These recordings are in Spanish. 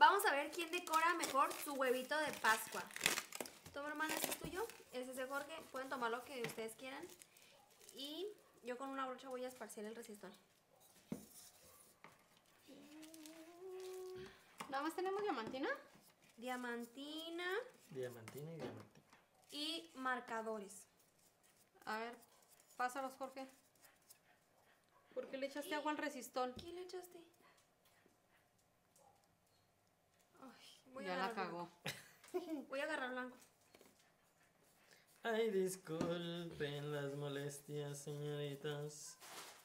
Vamos a ver quién decora mejor su huevito de Pascua. Toma, hermana, este es tuyo. Ese es de Jorge. Pueden tomar lo que ustedes quieran. Y yo con una brocha voy a esparcir el resistol. Nada más tenemos diamantina. Diamantina. Diamantina y diamantina. Y marcadores. A ver, pásalos, Jorge. ¿Por qué le echaste agua al resistol? ¿Qué le echaste? Ay, voy a Ya la agarrar cagó. blanco. Voy a agarrar blanco. Ay, disculpen las molestias, señoritas.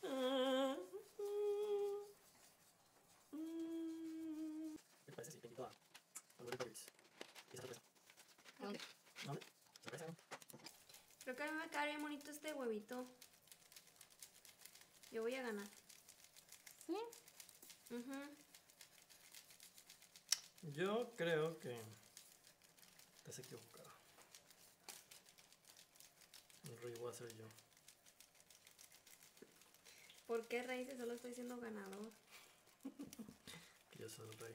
¿Qué parece si te invito a volver de París? ¿Y esa sorpresa? ¿Dónde? ¿Dónde? ¿Sorpresa? Creo que a mí me queda bien bonito este huevito. Yo voy a ganar. ¿Sí? Yo creo que estás equivocado. El rey voy a ser yo. ¿Por qué, Rey? Si solo estoy siendo ganador. Que yo soy el rey.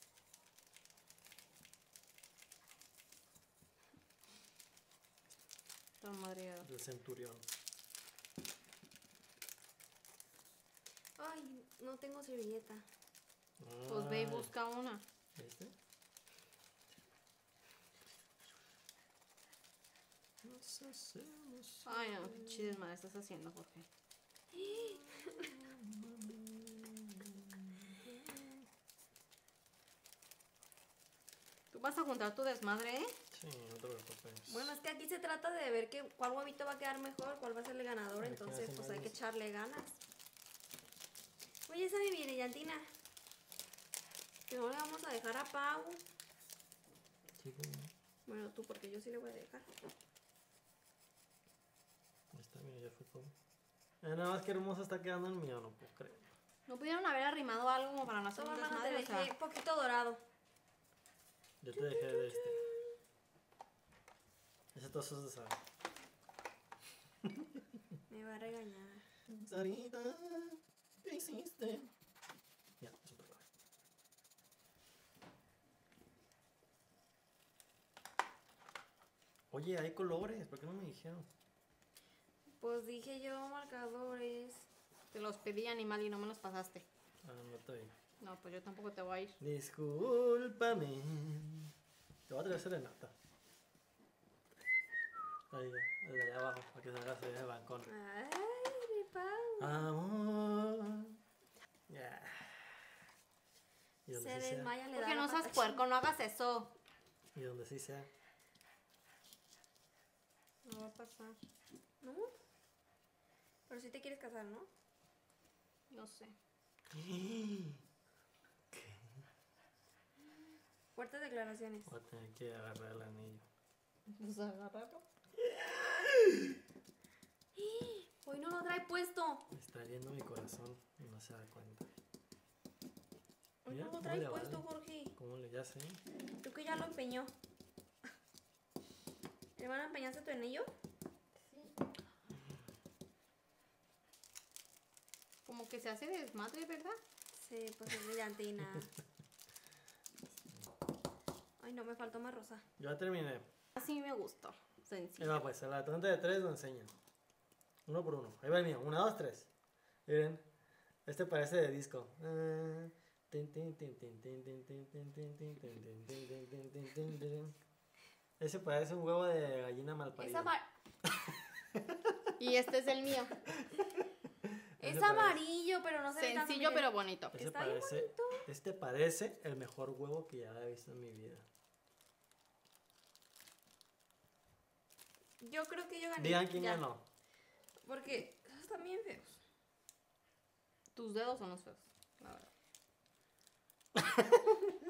Está madreado. Del centurión. Ay, no tengo servilleta. Pues ve y busca una. ¿Viste? Nos hacemos. Ay, no, qué chisma estás haciendo, Jorge. Tú vas a juntar tu desmadre, ¿eh? Sí, no te preocupes. Bueno, es que aquí se trata de ver cuál huevito va a quedar mejor, cuál va a ser el ganador, Me entonces quedas pues en hay que ganas. echarle ganas. Oye, esa me viene, Yantina. Que no le vamos a dejar a Pau. Sí, bueno. Bueno, tú, porque yo sí le voy a dejar. Ahí está, mira, ya fue todo. Nada más que hermoso está quedando el mío, no puedo creer. ¿No pudieron haber arrimado algo como para no hacer Toma, un hermana, te desmadre? O dejé sea, poquito dorado. Yo te dejé de este. Ese trozo es de sal. Me va a regañar. Sarita, ¿qué hiciste? Ya, es un problema. Oye, hay colores, ¿por qué no me dijeron? Pues dije yo marcadores. te los pedí, animal, y no me los pasaste. Ah, no te vi. No, pues yo tampoco te voy a ir. Discúlpame. Te voy a traer serenata. Ahí, desde allá abajo, para que salgas ahí del balcón. Ay, mi Pau. Amor. Ya. Y donde Se sí sea. desmaya, le da Porque la no seas pata puerco, no hagas eso. Y donde sí sea. No va a pasar. ¿No? Pero si te quieres casar, ¿no? No sé. Fuertes declaraciones. Voy a tener que agarrar el anillo. Pues agárralo. Hoy no lo trae puesto. Me está hiriendo mi corazón y no se da cuenta. Hoy Mira, no lo ¿cómo trae le puesto, vale? Jorge. ¿Cómo le ya sé? Creo que ya lo empeñó. Hermana, ¿empeñaste tu anillo? Como que se hace desmadre, ¿verdad? Sí, pues es brillantina. Ay, no, me faltó más rosa. Yo ya terminé. Así me gustó. Y Sencillo. va, pues, a la tonta de 3 lo enseño. Uno por uno. Ahí va el mío. 1, 2, 3. Miren. Este parece de disco. Ese parece un huevo de gallina mal Es, parido. Y este es el mío. es Ese amarillo, pero no se ve tanto, Sencillo miren. pero bonito. Ese Está bien parece, bonito. este parece el mejor huevo que ya he visto en mi vida. Yo creo que yo gané. Digan quién Ya. ganó. Porque esos están bien feos. Tus dedos son los feos, la verdad.